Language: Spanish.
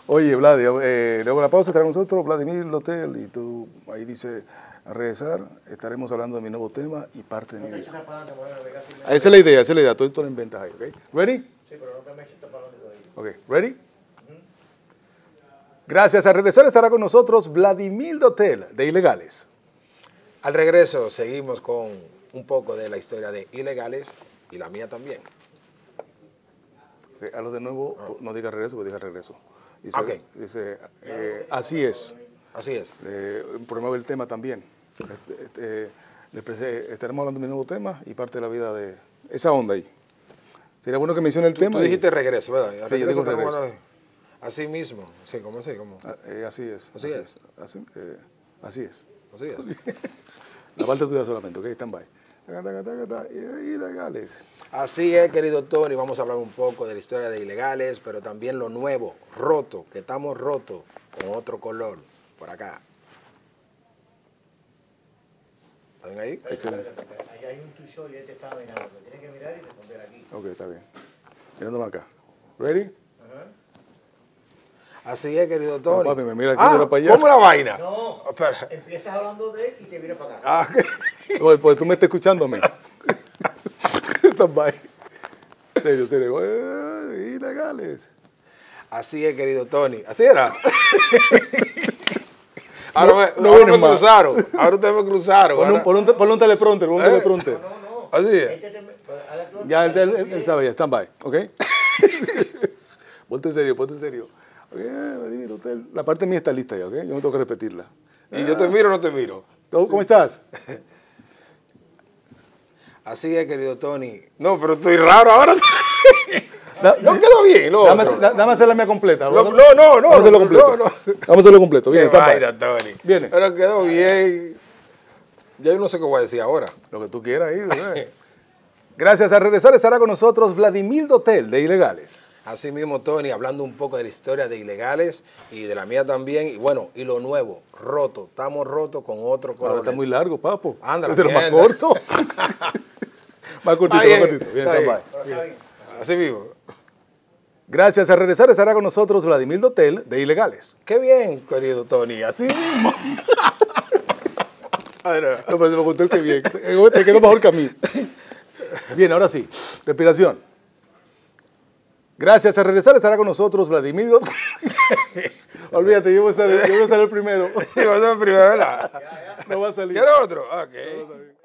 Oye, Vladi, luego de la pausa estará con nosotros Vladimir Dotel y tú ahí dice, a regresar estaremos hablando de mi nuevo tema y parte de mi vida. Esa es la idea, tú lo inventas ahí, ¿ok? ¿Ready? Sí, pero no te me eches para adelante todavía. Ok, ¿ready? Gracias, al regresar estará con nosotros Vladimir Dotel de Ilegales. Al regreso seguimos con un poco de la historia de Ilegales y la mía también. Okay, hazlo de nuevo, no diga regreso, porque diga regreso. Dice, Ok. dice así es. Así es. Promueve el tema también. Estaremos hablando de mi nuevo tema y parte de la vida de esa onda ahí. Sería bueno que mencione el tema. Tú dijiste regreso, ¿verdad? Sí, yo digo tenemos regreso. así mismo. Sí, ¿cómo así? ¿Cómo? Así es. Así es. Así es. Así es. La parte tuya solamente, ¿ok? Stand by. Ilegales. Así es, querido Tony, vamos a hablar un poco de la historia de Ilegales, pero también lo nuevo, roto, que estamos rotos con otro color, por acá. ¿Están ahí? Excelente. Ahí hay un tuyo y este está mirando. Tienes que mirar y responder aquí. Ok, está bien. Mirándome acá. ¿Ready? Así es, querido Tony. No, papi, me mira aquí, mira para allá. ¿Cómo la vaina? No, Espera. empiezas hablando de él y te viene para acá. Ah, Oye, pues tú me estás escuchando a mí. Stand by. Serio. Ilegales. así es, querido Tony. Así era. Ahora No ahora vienen me más. cruzaron. Ahora ustedes me cruzaron. Pon un teleprompter, pon un teleprompter. No. Así es. Ya él sabe, ya, stand by, ¿ok? Ponte serio. Ok, la parte mía está lista ya, ¿ok? Yo no tengo que repetirla. ¿Y yo te miro o no te miro? ¿Cómo estás? Así es, querido Tony. No, pero estoy raro ahora. No quedó bien, no. Dame hacer la mía completa. No. Vamos a hacerlo completo. No. Vamos a hacerlo completo. Bien, Qué stand by. vaina, Tony. Viene. Pero quedó bien. Ya yo no sé qué voy a decir ahora. Lo que tú quieras ahí. ¿verdad? Gracias. Al regresar estará con nosotros Vladimir Dotel de Ilegales. Así mismo, Tony, hablando un poco de la historia de Ilegales y de la mía también. Y bueno, y lo nuevo, roto. Estamos rotos con otro color. Ahora está muy largo, papo. Ándale, Ese era más mierda. corto. Más cortito. Bien, Está stand bien. by. Así mismo. Gracias. Al regresar estará con nosotros Vladimir Dotel de Ilegales. Qué bien, querido Tony. Así mismo. No, pero se me contó el que bien. Te quedó mejor que a mí. Bien, ahora sí. Respiración. Gracias. Al regresar estará con nosotros Vladimir Dotel. Olvídate, yo voy a salir primero. Sí, vas a ver primero, ¿verdad? No va a salir. ¿Quieres otro? Ok.